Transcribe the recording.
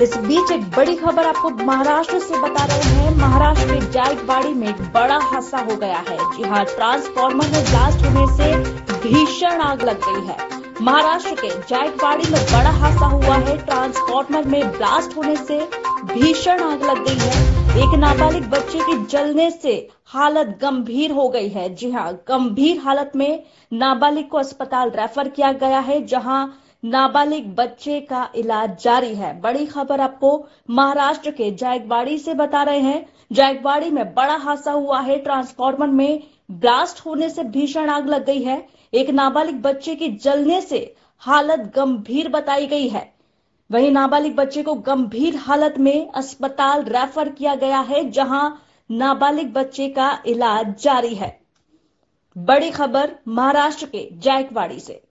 इस बीच एक बड़ी खबर आपको महाराष्ट्र से बता रहे हैं। महाराष्ट्र के जायकवाड़ी में एक बड़ा हादसा हो गया है। जी हाँ, ट्रांसफार्मर में ब्लास्ट होने से भीषण आग लग गई है। महाराष्ट्र के जायकवाड़ी में बड़ा हादसा हुआ है। ट्रांसफार्मर में ब्लास्ट होने से भीषण आग लग गई है। एक नाबालिग बच्चे की जलने से हालत गंभीर हो गई है। जी हाँ, गंभीर हालत में नाबालिग को अस्पताल रेफर किया गया है, जहां नाबालिग बच्चे का इलाज जारी है। बड़ी खबर आपको महाराष्ट्र के जायकवाड़ी से बता रहे हैं। जायकवाड़ी में बड़ा हादसा हुआ है। ट्रांसफार्मर में ब्लास्ट होने से भीषण आग लग गई है। एक नाबालिग बच्चे की जलने से हालत गंभीर बताई गई है। वहीं नाबालिग बच्चे को गंभीर हालत में अस्पताल रेफर किया गया है, जहां नाबालिग बच्चे का इलाज जारी है। बड़ी खबर महाराष्ट्र के जायकवाड़ी से।